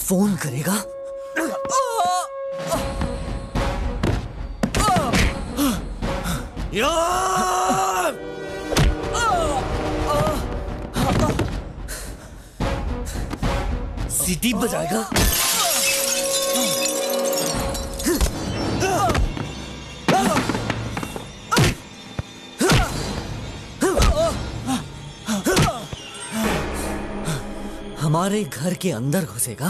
Phone करेगा? सीटी बजाएगा? हमारे घर के अंदर घुसेगा?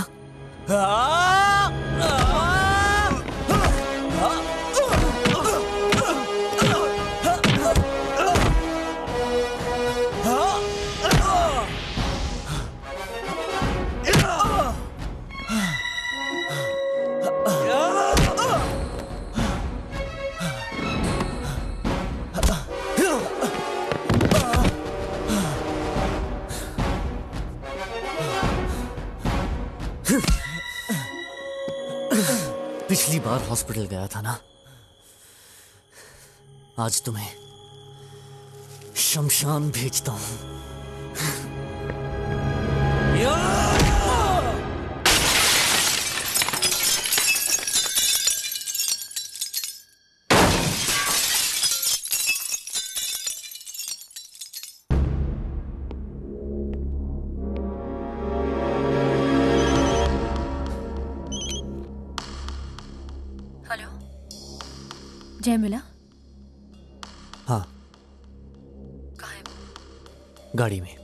पिछली बार हॉस्पिटल गया था ना, आज तुम्हें शमशान भेजता हूं। जय मिला? हाँ। कहाँ है वो? गाड़ी में।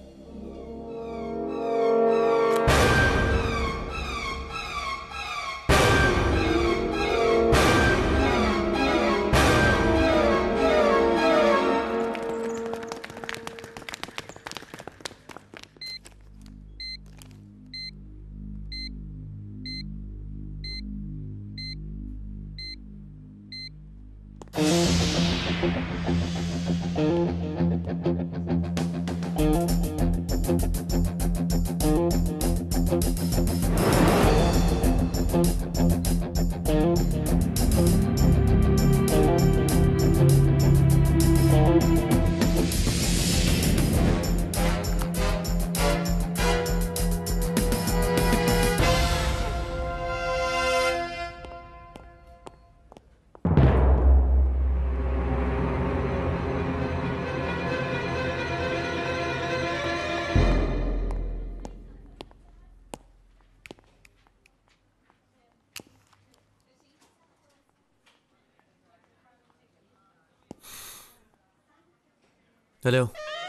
हेलो।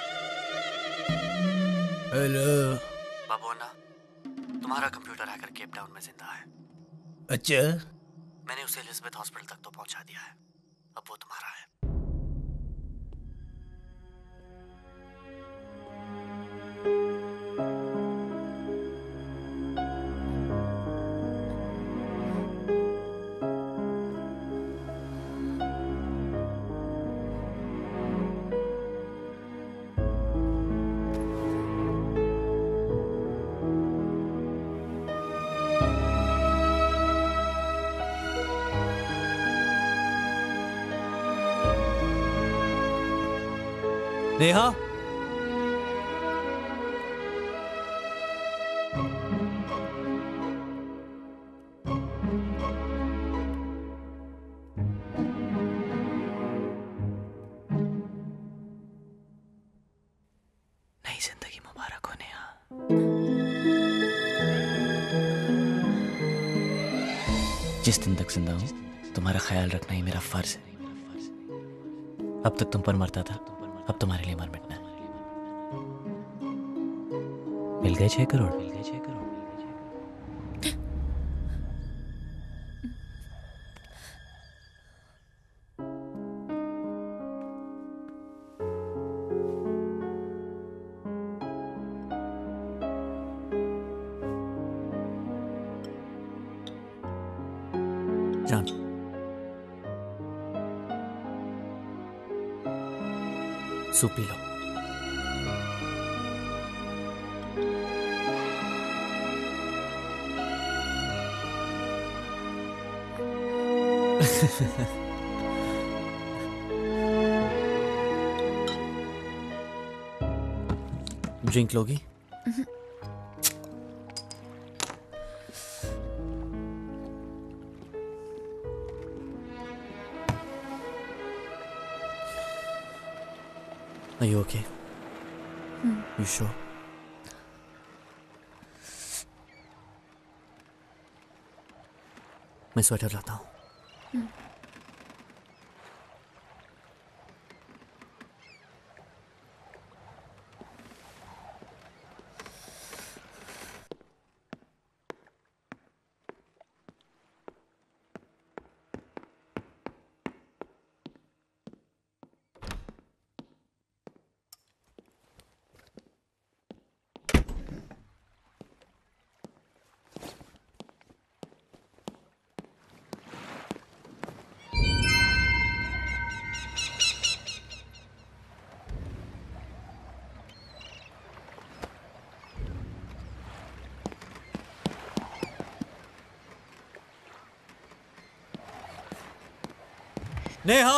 हेलो बाबू अन्ना, तुम्हारा कंप्यूटर हैकर केप टाउन में जिंदा है। अच्छा, मैंने उसे एलिजाबेथ हॉस्पिटल तक तो पहुंचा दिया है, अब वो तुम्हारा है। नेहा, नई जिंदगी मुबारक हो नेहा। जिस दिन तक जिंदा हूं, तुम्हारा ख्याल रखना ही मेरा फर्ज है। अब तक तुम पर मरता था, अब तुम्हारे लिए मर मिटना है। मिल गए 6 करोड़। जान, सूप पी लो। ड्रिंक लोगी? Are you okay? You sure? मैं स्वेटर लाता हूँ। Neha,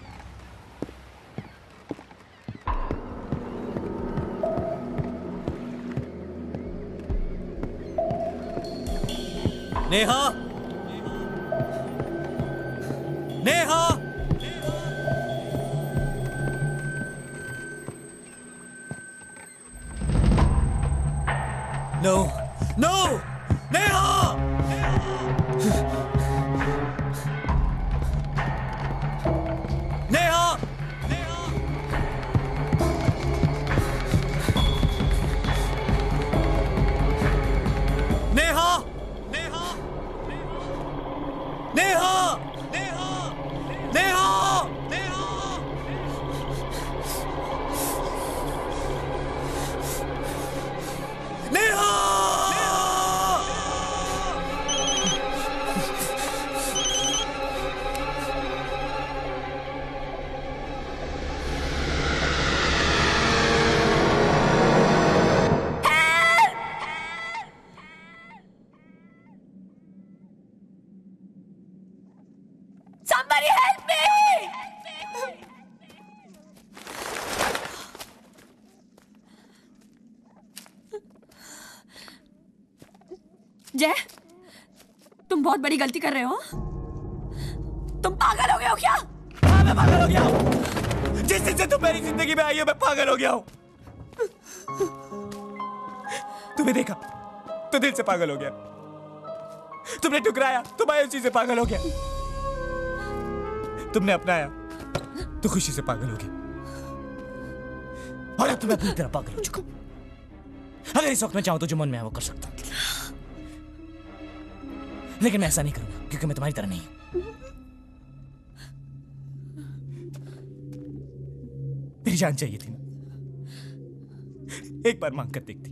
Neha, Neha, no no, Neha, Somebody help me! जय, तुम बहुत बड़ी गलती कर रहे हो। तुम पागल हो गए हो क्या? हाँ, मैं पागल हो गया हूँ। जिस दिन से तुम मेरी जिंदगी में आई हो, मैं पागल हो गया हूँ। तुम्हें देखा तो दिल से पागल हो गया। तुमने ठुकराया तो मायूसी से पागल हो गया। तुमने अपनाया तो खुशी से पागल हो गया। और अब तो मैं पूरी तरह पागल हो चुका हूं। अगर इस वक्त मैं चाहूं तो जो मन में है वो कर सकता हूं, लेकिन मैं ऐसा नहीं करूंगा क्योंकि मैं तुम्हारी तरह नहीं हूं। तेरी जान चाहिए थी ना, एक बार मांग कर देखती,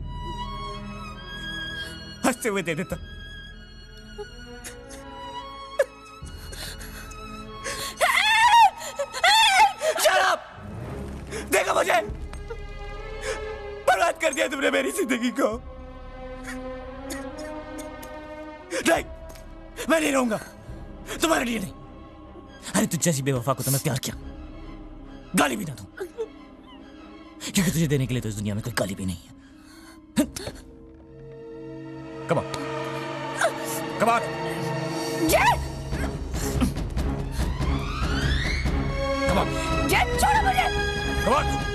हंसते हुए दे देता। देखा मुझे, बर्बाद कर दिया तुमने मेरी जिंदगी को। नहीं, मैं नहीं रहूंगा तुम्हारे लिए नहीं। अरे तुझ जैसी बेवफा को तो मैं प्यार किया, गाली भी ना दूं, क्योंकि तुझे देने के लिए तो इस दुनिया में कोई गाली भी नहीं है। Come on, come on, come on, जय, छोड़ो मुझे। come on.